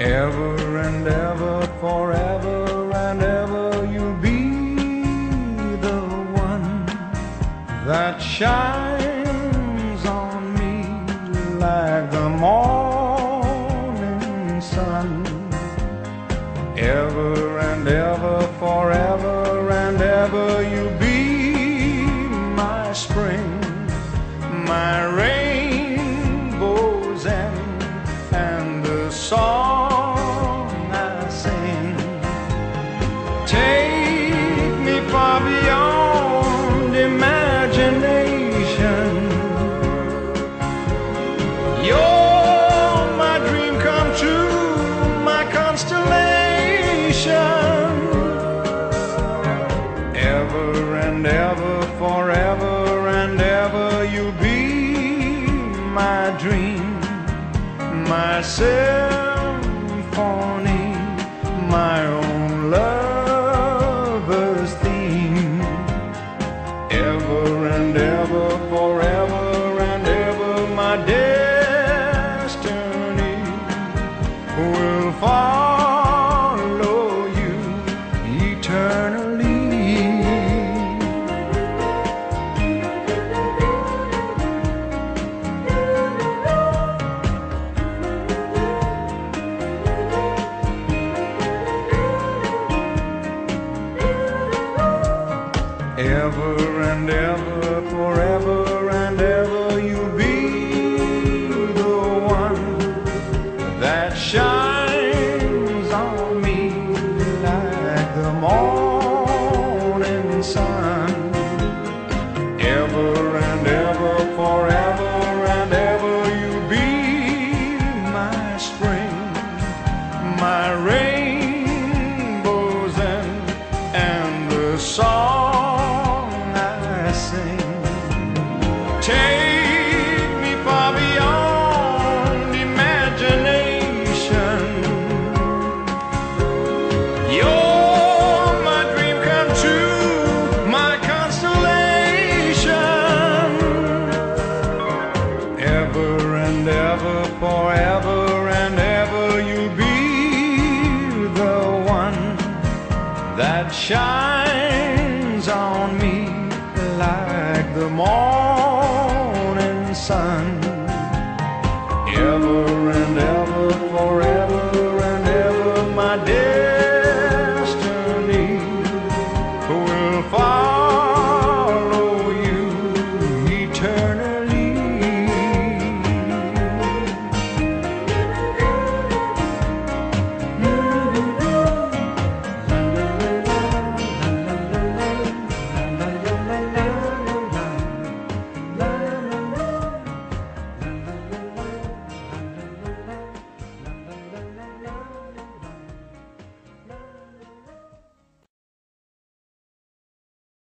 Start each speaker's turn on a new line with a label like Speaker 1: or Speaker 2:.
Speaker 1: Ever and ever, forever and ever, you'll be the one that shines on me like the morning sun. Ever and ever, forever and ever, you'll be my spring, my rainbow's end, and the song I sing. Take me far beyond imagination. You're my dream come true, my constellation. Ever and ever, forever and ever, you'll be my dream, my symphony, my own lover's theme. Ever and ever, forever and ever, my destiny will follow you eternally. Ever and ever, forever and ever, you'll be the one that shines on me like the morning sun. Ever and ever, forever and ever, you'll be my spring, my rainbow's end, and the song take me far beyond imagination. You're my dream come true, my constellation. Ever and ever, forever and ever, you'll be the one that shines on me like the morning sun. Ever and ever.